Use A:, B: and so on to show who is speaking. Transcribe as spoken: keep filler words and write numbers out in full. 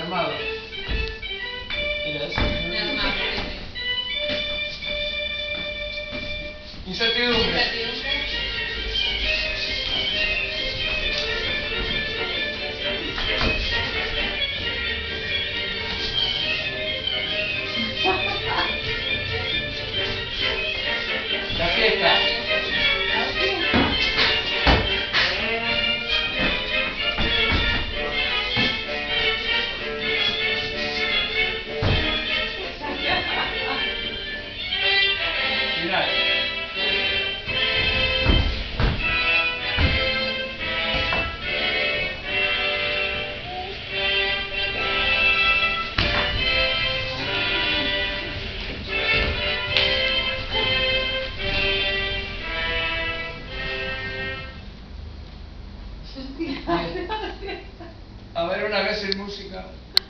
A: armado. Era eso. Incertidumbre.
B: Incertidumbre.
A: La fiesta. Final. A ver, una vez en música.